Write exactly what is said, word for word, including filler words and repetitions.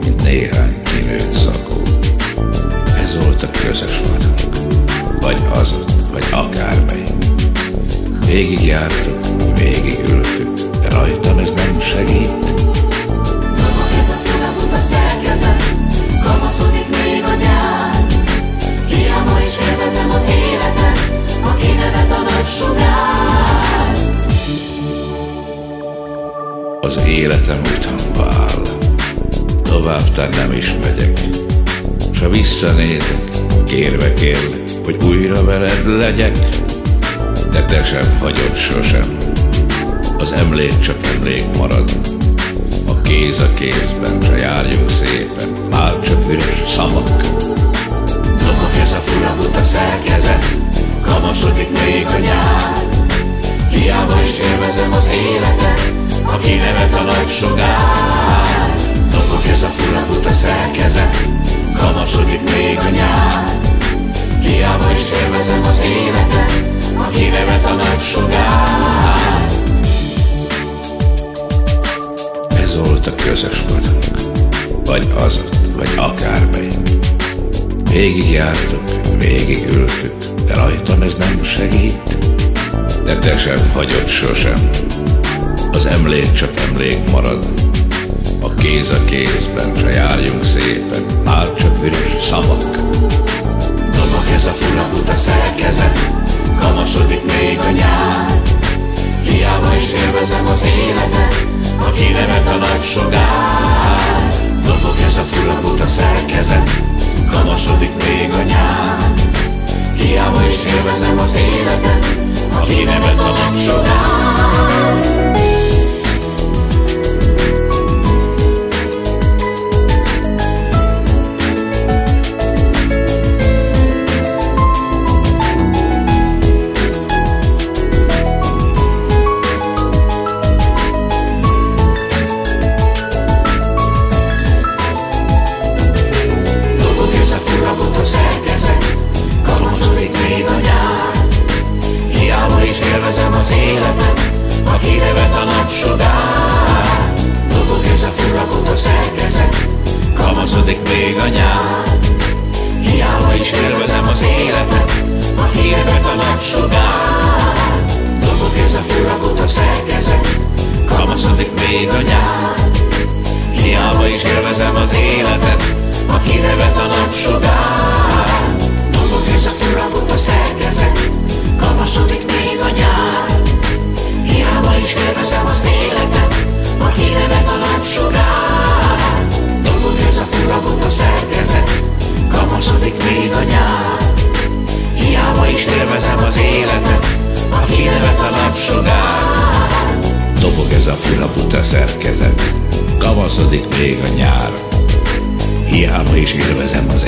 mint néhány kinőtt zakó. Ez volt a közös vadunk, vagy az ott, vagy akármelyik. Végigjártuk, végigültük, de rajtam ez nem segít. Dobog ez a furabuta szerkezet, kamaszodik még a nyár. Hiába is élvezem az életet, aki nevet a nagy sugár. Az életem utamba áll, továbbtán nem is megyek. S ha visszanézek, kérve kérlek, hogy újra veled legyek. De te sem hagyod sosem, az emlék csak emlék marad. A kéz a kézben, se járjunk szépen, már csak üres szavak. Dobog ez a furabuta szerkezet, kamaszodik még a nyár. Hiába is élvezem az életet, aki nevet a nagy sugár. Dobog ez a furabuta szerkezet, kamaszodik még a nyár. Hiába is élvezem az életet, aki nevet a nagy sugár. Ez volt a közös vadunk, vagy az ott, vagy akármelyik. Végigjártuk, végigültük, de rajtam ez nem segít. De te sem hagyod sosem, az emlék csak emlék marad. A kéz a kézben, se járjunk szépen, már csak üres szavak. Dobog ez a furabuta szerkezet, kamaszodik még a nyár. Hiába is élvezem az életet, aki nevet a nagy sugár. Dobog ez a furabuta szerkezet, kamaszodik még a nyár. Hiába is élvezem az életet, aki nevet a nagy sugár. Élvezem az életet, aki nevet a nagy sugár. Dobog ez a furabuta szerkezet, kamaszodik még a nyár. Hiába is élvezem az életet, aki nevet a nagy sugár. Dobog ez a furabuta szerkezet, kamaszodik még a nyár. Hiába is élvezem az életet, aki nevet a nagy sugár. Dobog ez a furabuta szerkezet, kamaszodik még a nyár. Hiába is élvezem az életet, aki nevet a nagy sugár. Dobog ez a furabuta szerkezet, kamaszodik még a nyár. Hiába is élvezem az életet, aki nevet a nagy sugár. Dobog ez a furabuta szerkezet, kamaszodik még a nyár. Hiába is élvezem az